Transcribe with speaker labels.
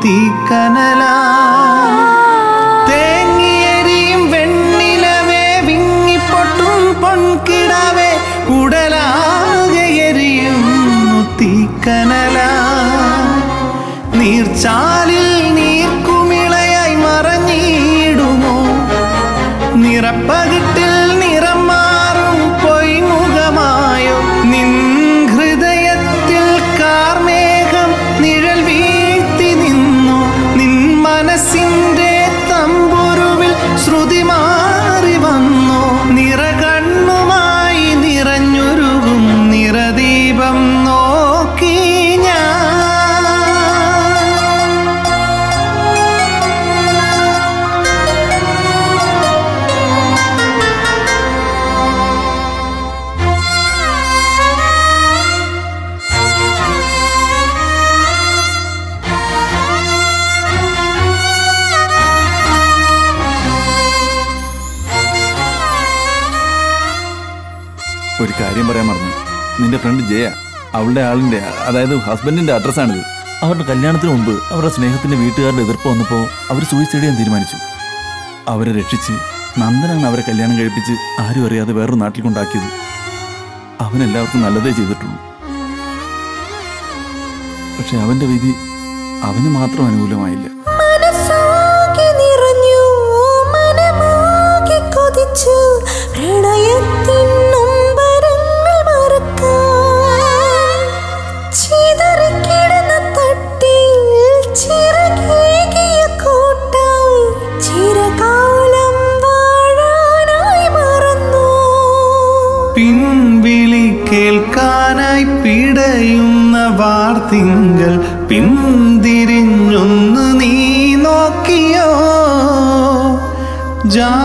Speaker 1: തീക്കനലാ തേങ്ങിയെരിയും വെണ്ണിലവേ വിങ്ങിപ്പൊട്ടും പൊൻകിടാവേ ഉടലാകെ എരിയുന്നു തീക്കനലാ നീർച്ചാലിൽ നീർക്കുമിളയായി മറഞ്ഞിടുമോ നിറപ്പകിട്ടിൽ നിറം മാറും പൊയ്മുഖമായോ നിൻ ഹൃദയത്തിൽ കാർമേഘം നിഴൽ വീഴ്ത്തി നിന്നു നിൻ മനസ്സിന്റെ തമ്പുരുവിൽ ശ്രുതി മാറി വന്നു നിറകണ്ണുമായി നിറഞ്ഞൊരുകും നിറദീപം നോക്കി
Speaker 2: ഒരു കാര്യം പറയാൻ മറന്നു. നിന്റെ ഫ്രണ്ട് ജയ അവളുടെ ആളിന്റെ അതായത് ഹസ്ബൻഡിന്റെ അഡ്രസ്സാണിത്. അവരുടെ കല്യാണത്തിന് മുമ്പ് അവരുടെ സ്നേഹത്തിന്റെ വീട്ടുകാരുടെ എതിർപ്പ് വന്നപ്പോൾ അവർ സൂയിസൈഡ് ചെയ്യാൻ തീരുമാനിച്ചു. അവരെ രക്ഷിച്ച് നന്ദനാണ് അവരെ കല്യാണം കഴിപ്പിച്ച് ആരും അറിയാതെ വേറൊരു നാട്ടിൽ കൊണ്ടാക്കിയത്. അവനെല്ലാവർക്കും നല്ലതേ ചെയ്തിട്ടുള്ളൂ. പക്ഷെ അവന്റെ വിധി അവന് മാത്രം അനുകൂലമായില്ല.
Speaker 1: പിൻവിളി കേൾക്കാനായി പിടയുന്ന വാർത്തിങ്കൾ പിന്തിരിഞ്ഞൊന്ന് നീ നോക്കിയോ